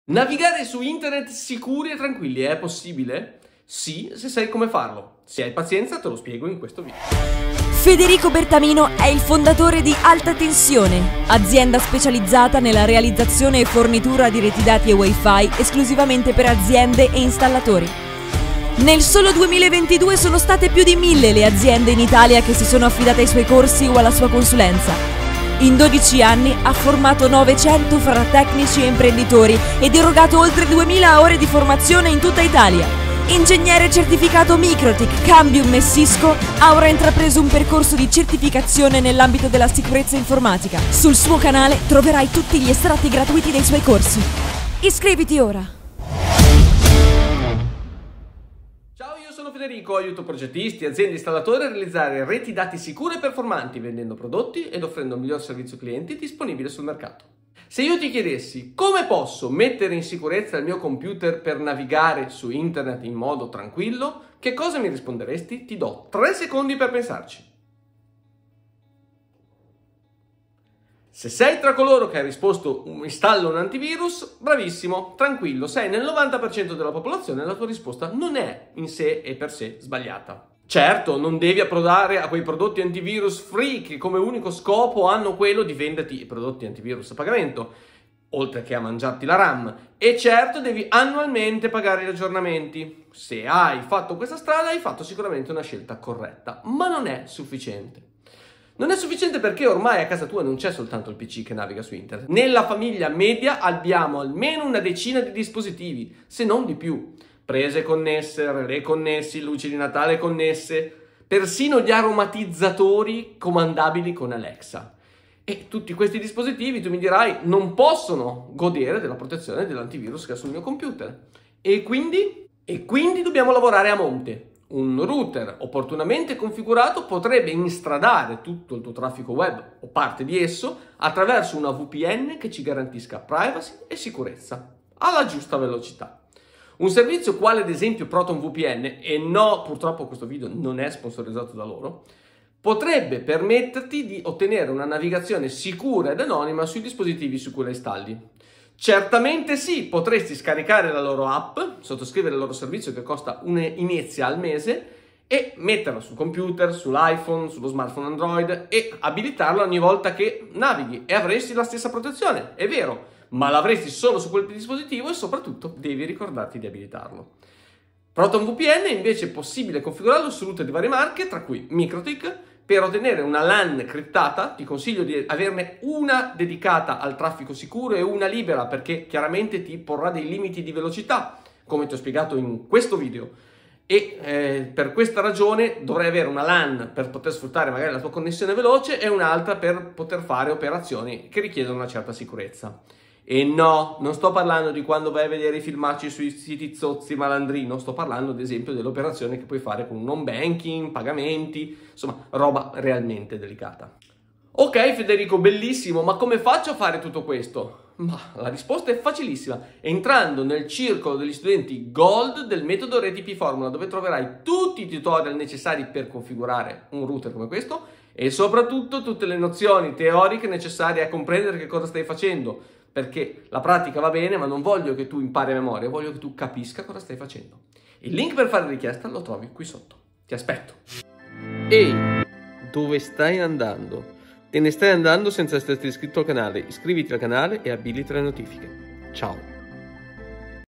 Navigare su internet sicuri e tranquilli è possibile? Sì, se sai come farlo. Se hai pazienza te lo spiego in questo video. Federico Bertamino è il fondatore di Alta Tensione, azienda specializzata nella realizzazione e fornitura di reti dati e wifi esclusivamente per aziende e installatori. Nel solo 2022 sono state più di 1000 le aziende in Italia che si sono affidate ai suoi corsi o alla sua consulenza. In 12 anni ha formato 900 fra tecnici e imprenditori ed erogato oltre 2000 ore di formazione in tutta Italia. Ingegnere certificato Microtik, Cambium e Cisco, ha ora intrapreso un percorso di certificazione nell'ambito della sicurezza informatica. Sul suo canale troverai tutti gli estratti gratuiti dei suoi corsi. Iscriviti ora! Ciao, io sono Federico, aiuto progettisti, aziende e installatori a realizzare reti dati sicure e performanti vendendo prodotti ed offrendo il miglior servizio clienti disponibile sul mercato. Se io ti chiedessi come posso mettere in sicurezza il mio computer per navigare su internet in modo tranquillo, che cosa mi risponderesti? Ti do 3 secondi per pensarci. Se sei tra coloro che ha risposto installo un antivirus, bravissimo, tranquillo, sei nel 90% della popolazione e la tua risposta non è in sé e per sé sbagliata. Certo, non devi approdare a quei prodotti antivirus free che come unico scopo hanno quello di venderti i prodotti antivirus a pagamento, oltre che a mangiarti la RAM. E certo, devi annualmente pagare gli aggiornamenti. Se hai fatto questa strada, hai fatto sicuramente una scelta corretta, ma non è sufficiente. Non è sufficiente perché ormai a casa tua non c'è soltanto il PC che naviga su internet. Nella famiglia media abbiamo almeno una decina di dispositivi, se non di più. Prese connesse, relè connessi, luci di Natale connesse, persino gli aromatizzatori comandabili con Alexa. E tutti questi dispositivi, tu mi dirai, non possono godere della protezione dell'antivirus che ha sul mio computer. E quindi dobbiamo lavorare a monte. Un router opportunamente configurato potrebbe instradare tutto il tuo traffico web o parte di esso attraverso una VPN che ci garantisca privacy e sicurezza alla giusta velocità. Un servizio quale ad esempio ProtonVPN, e no, purtroppo questo video non è sponsorizzato da loro, potrebbe permetterti di ottenere una navigazione sicura ed anonima sui dispositivi su cui la installi. Certamente sì, potresti scaricare la loro app, sottoscrivere il loro servizio che costa un'inizia al mese e metterla sul computer, sull'iPhone, sullo smartphone Android e abilitarla ogni volta che navighi e avresti la stessa protezione, è vero, ma l'avresti solo su quel dispositivo e soprattutto devi ricordarti di abilitarlo. ProtonVPN invece è possibile configurarlo su router di varie marche, tra cui Microtik. Per ottenere una LAN criptata ti consiglio di averne una dedicata al traffico sicuro e una libera, perché chiaramente ti porrà dei limiti di velocità, come ti ho spiegato in questo video. E per questa ragione dovrai avere una LAN per poter sfruttare magari la tua connessione veloce e un'altra per poter fare operazioni che richiedono una certa sicurezza. E no, non sto parlando di quando vai a vedere i filmacci sui siti zozzi malandrino, sto parlando ad esempio delle operazioni che puoi fare con un home banking, pagamenti, insomma roba realmente delicata. Ok Federico, bellissimo, ma come faccio a fare tutto questo? Ma la risposta è facilissima, entrando nel circolo degli studenti Gold del metodo RTP Formula, dove troverai tutti i tutorial necessari per configurare un router come questo e soprattutto tutte le nozioni teoriche necessarie a comprendere che cosa stai facendo. Perché la pratica va bene, ma non voglio che tu impari a memoria, voglio che tu capisca cosa stai facendo. Il link per fare richiesta lo trovi qui sotto. Ti aspetto. Ehi, dove stai andando? Te ne stai andando senza esserti iscritto al canale. Iscriviti al canale e abilita le notifiche. Ciao.